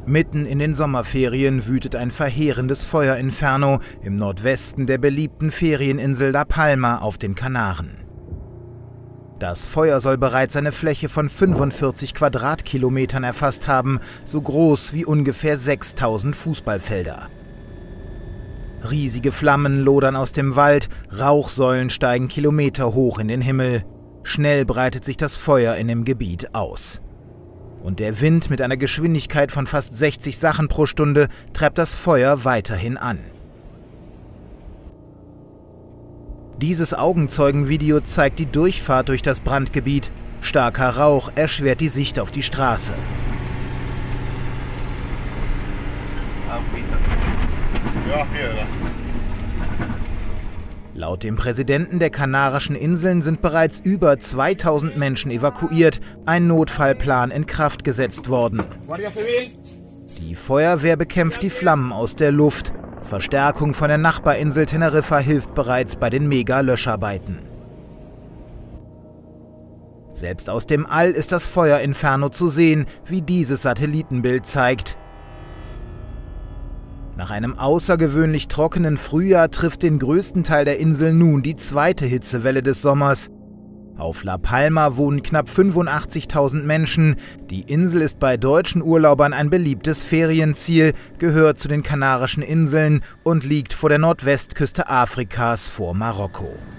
Mitten in den Sommerferien wütet ein verheerendes Feuerinferno im Nordwesten der beliebten Ferieninsel La Palma auf den Kanaren. Das Feuer soll bereits eine Fläche von 45 Quadratkilometern erfasst haben, so groß wie ungefähr 6000 Fußballfelder. Riesige Flammen lodern aus dem Wald, Rauchsäulen steigen kilometerhoch in den Himmel. Schnell breitet sich das Feuer in dem Gebiet aus. Und der Wind mit einer Geschwindigkeit von fast 60 Sachen pro Stunde treibt das Feuer weiterhin an. Dieses Augenzeugenvideo zeigt die Durchfahrt durch das Brandgebiet. Starker Rauch erschwert die Sicht auf die Straße. Laut dem Präsidenten der Kanarischen Inseln sind bereits über 2000 Menschen evakuiert, ein Notfallplan in Kraft gesetzt worden. Die Feuerwehr bekämpft die Flammen aus der Luft. Verstärkung von der Nachbarinsel Teneriffa hilft bereits bei den Mega-Löscharbeiten. Selbst aus dem All ist das Feuerinferno zu sehen, wie dieses Satellitenbild zeigt. Nach einem außergewöhnlich trockenen Frühjahr trifft den größten Teil der Insel nun die zweite Hitzewelle des Sommers. Auf La Palma wohnen knapp 85.000 Menschen. Die Insel ist bei deutschen Urlaubern ein beliebtes Ferienziel, gehört zu den Kanarischen Inseln und liegt vor der Nordwestküste Afrikas vor Marokko.